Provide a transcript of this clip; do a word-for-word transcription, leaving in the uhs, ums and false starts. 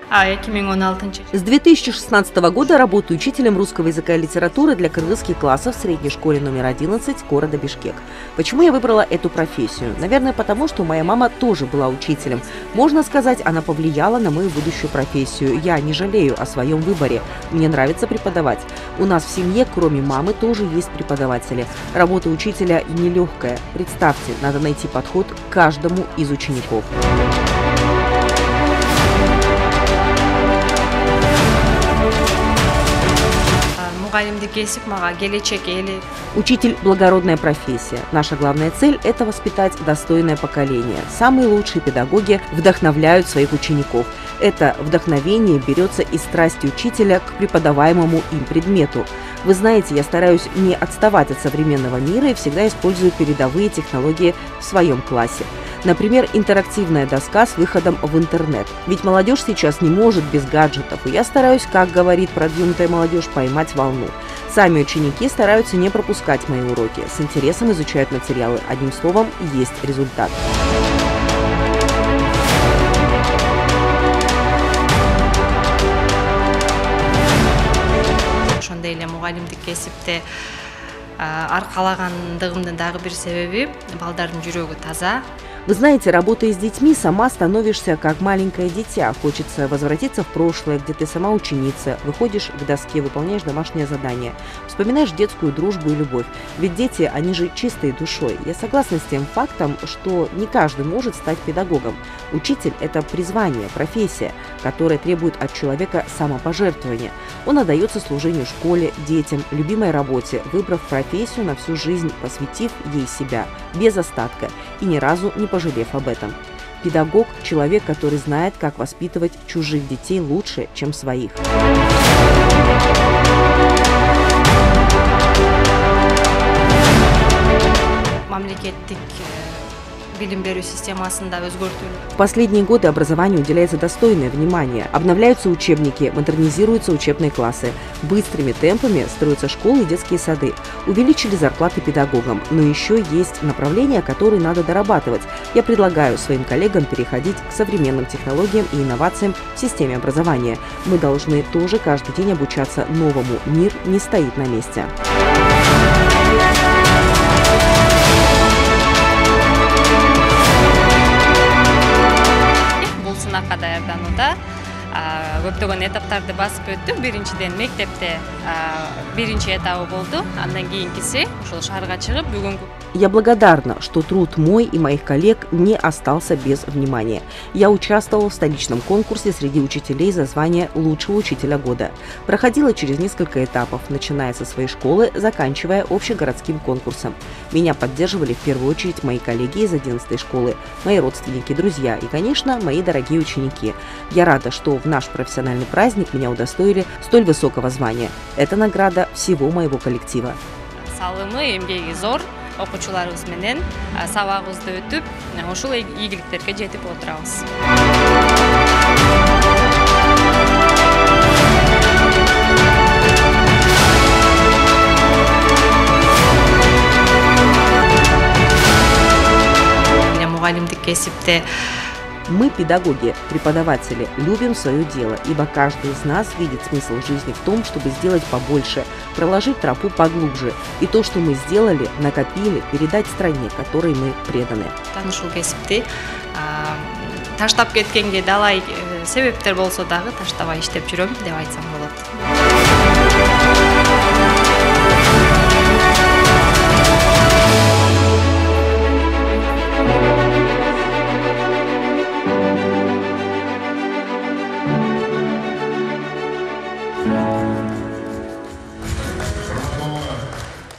С две тысячи шестнадцатого года работаю учителем русского языка и литературы для кыргызских классов в средней школе номер одиннадцать города Бишкек. Почему я выбрала эту профессию? Наверное, потому что моя мама тоже была учителем. Можно сказать, она повлияла на мою будущую профессию. Я не жалею о своем выборе. Мне нравится преподавать. У нас в семье, кроме мамы, тоже есть преподаватели. Работа учителя нелегкая. Представьте, надо найти подход к каждому из учеников. Учитель – благородная профессия. Наша главная цель – это воспитать достойное поколение. Самые лучшие педагоги вдохновляют своих учеников. Это вдохновение берется из страсти учителя к преподаваемому им предмету. Вы знаете, я стараюсь не отставать от современного мира и всегда использую передовые технологии в своем классе. Например, интерактивная доска с выходом в интернет. Ведь молодежь сейчас не может без гаджетов, и я стараюсь, как говорит продвинутая молодежь, поймать волну. Сами ученики стараются не пропускать мои уроки, с интересом изучают материалы. Одним словом, есть результат. аркалагандыгымдын дагы бир себеби балдардын жүрөгү таза. Вы знаете, работая с детьми, сама становишься как маленькое дитя. Хочется возвратиться в прошлое, где ты сама ученица, выходишь к доске, выполняешь домашнее задание, вспоминаешь детскую дружбу и любовь. Ведь дети, они же чистые душой. Я согласна с тем фактом, что не каждый может стать педагогом. Учитель – это призвание, профессия, которая требует от человека самопожертвования. Он отдается служению школе, детям, любимой работе, выбрав профессию на всю жизнь, посвятив ей себя, без остатка и ни разу не пожалев об этом. Педагог – человек, который знает, как воспитывать чужих детей лучше, чем своих. В последние годы образованию уделяется достойное внимание. Обновляются учебники, модернизируются учебные классы. Быстрыми темпами строятся школы и детские сады. Увеличили зарплаты педагогам. Но еще есть направления, которые надо дорабатывать. Я предлагаю своим коллегам переходить к современным технологиям и инновациям в системе образования. Мы должны тоже каждый день обучаться новому. Мир не стоит на месте. Даярданууда көптөгөн этаптарды басып өттү. Биринчиден мектепте биринчи этабы болду. Андан кийинкиси ушул шаарга чыгып бүгүнкү. Я благодарна, что труд мой и моих коллег не остался без внимания. Я участвовала в столичном конкурсе среди учителей за звание лучшего учителя года. Проходила через несколько этапов, начиная со своей школы, заканчивая общегородским конкурсом. Меня поддерживали в первую очередь мои коллеги из одиннадцатой школы, мои родственники, друзья и, конечно, мои дорогие ученики. Я рада, что в наш профессиональный праздник меня удостоили столь высокого звания. Это награда всего моего коллектива. Салымы, эмгеги зор. Окуучуларыбыз менен сабагыбызды өтүп, ушул ийгиликтерге жетип отурабыз. Мугалимдик кесипте мы, педагоги, преподаватели, любим свое дело, ибо каждый из нас видит смысл жизни в том, чтобы сделать побольше, проложить тропу поглубже. И то, что мы сделали, накопили, передать стране, которой мы преданы. Таштап кеткенге далай себептер болсо дагы таштабай иштеп жүрөм деп айтсам болот.